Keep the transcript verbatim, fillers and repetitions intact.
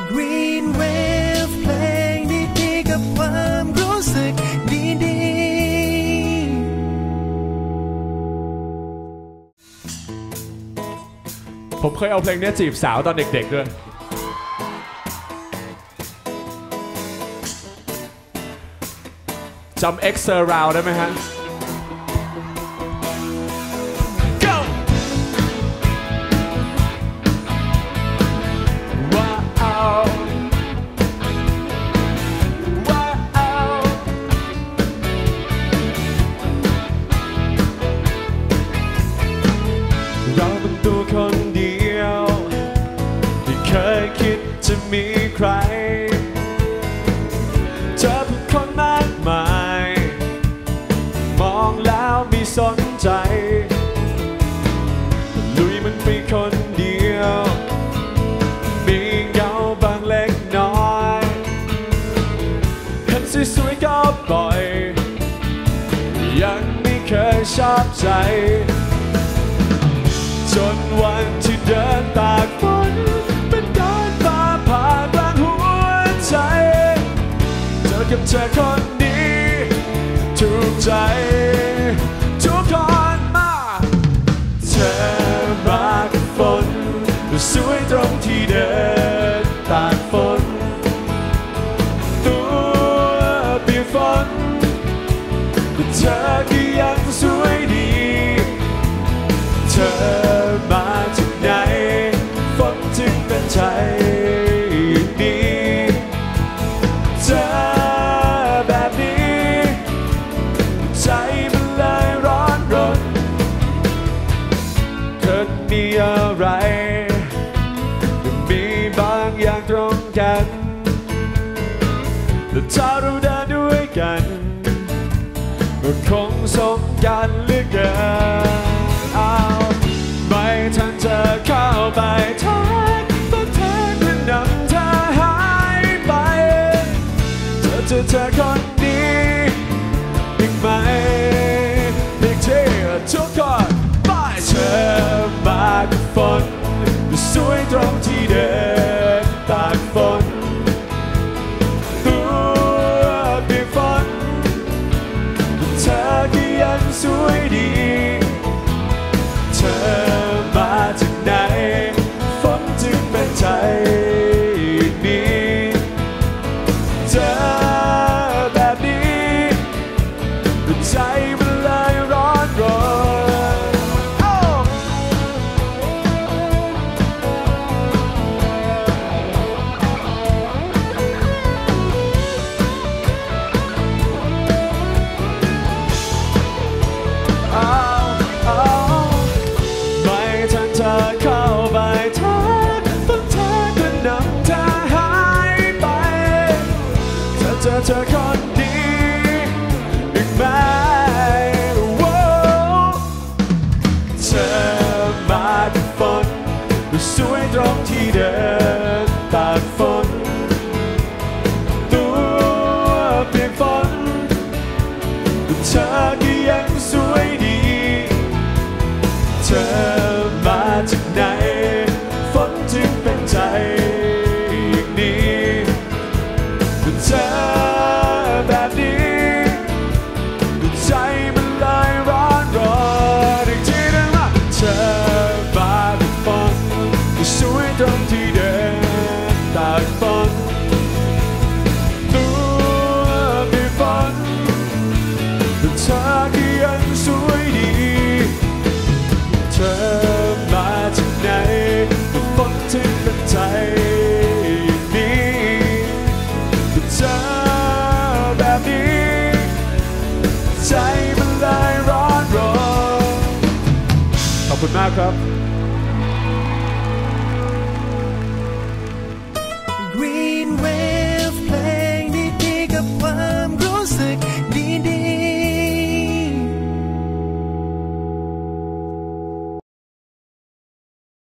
Green Wave เพลงดีๆกับความรู้สึกดีๆผมเคยเอาเพลงนี้จีบสาวตอนเด็กๆด้วยจำ X Surround ได้ไหมฮะมีใครเจอผู้คนมากมายมองแล้วไม่สนใจลุยมันไปคนเดียวมีเงาบางเล็กน้อยเห็นสวยๆก็ปล่อยยังไม่เคยชอบใจจนวันที่เดินตากฝนเป็นการฟ้าผ่ากลางหัวใจเจอกับเธอคนนี้ถูกใจทุกคนมาเธอมากับฝนสวยตรงที่เดินตากฝนตัวเปียกฝนแต่เธอก็ยังสวยดีเธอมาจากไหนฝนจึงเป็นใจดีเจอแบบนี้ใจมันเลยร้อนรนเกิดมีอะไรมีบางอย่างตรงกันแต่ถ้าเราเดินด้วยกันก็คงสมกันเหลือเกินไม่ทันจะเข้าไปทักต้องเธอเพื่อนำเธอหายไปเธอเจอเธอคนนี้อีกไหมอีกทีทุกคนไปเธอมากับฝนสวยตรงที่เดินตากฝนตัวเปียกฝนเธอก็ยังสวยดีเธอมาจากไหนฝนจึงเป็นใจนี้เจอแบบนี้ใจมันเลยร้อนรนเธอเข้าไปทักต้องเธอเพื่อนำเธอหายไปเธอเจอเธอคนดีอีกไหมเธอมากับฝนสวยตรงที่เดินตากฝนตัวเปียกฝนเธอก็ยังสวยดีเธอมาจากไหนฝนจึงเป็นใจอย่างนี้เธอแบบนี้ใจมันเลยร้อนรนอีกทีนึงมาเธอมากับฝนสวยตรงที่เดินตากฝนตัวเปียกฝนเธอก็ยังสวยดีเธอมาจากไหนฝนถึงเป็นใจนี้เจอแบบนี้ใจมันเลยร้อนรนขอบคุณมากครับ Green Wave